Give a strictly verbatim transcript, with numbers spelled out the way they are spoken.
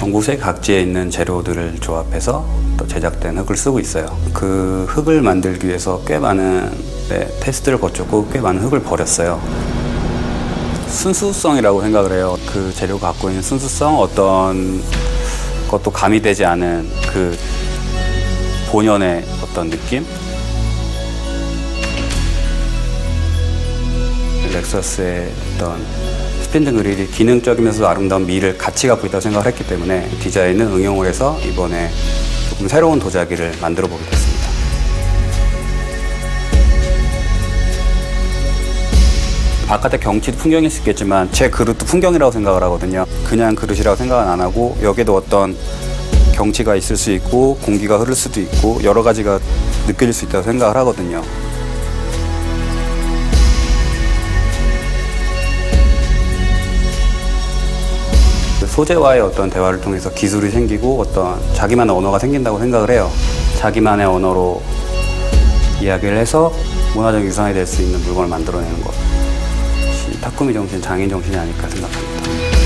전국 각지에 있는 재료들을 조합해서 또 제작된 흙을 쓰고 있어요. 그 흙을 만들기 위해서 꽤 많은 네, 테스트를 거쳤고 꽤 많은 흙을 버렸어요. 순수성이라고 생각을 해요. 그 재료가 갖고 있는 순수성, 어떤 것도 가미되지 않은 그 본연의 어떤 느낌? 렉서스의 어떤 스핀드 그릴이 기능적이면서도 아름다운 미를 같이 갖고 있다고 생각을 했기 때문에 디자인을 응용을 해서 이번에 조금 새로운 도자기를 만들어 보게 됐습니다. 바깥의 경치도 풍경일 수 있겠지만 제 그릇도 풍경이라고 생각을 하거든요. 그냥 그릇이라고 생각은 안 하고 여기에도 어떤 경치가 있을 수 있고 공기가 흐를 수도 있고 여러 가지가 느껴질 수 있다고 생각을 하거든요. 소재와의 어떤 대화를 통해서 기술이 생기고 어떤 자기만의 언어가 생긴다고 생각을 해요. 자기만의 언어로 이야기를 해서 문화적 유산이 될 수 있는 물건을 만들어내는 것. 타쿠미 정신, 장인 정신이 아닐까 생각합니다.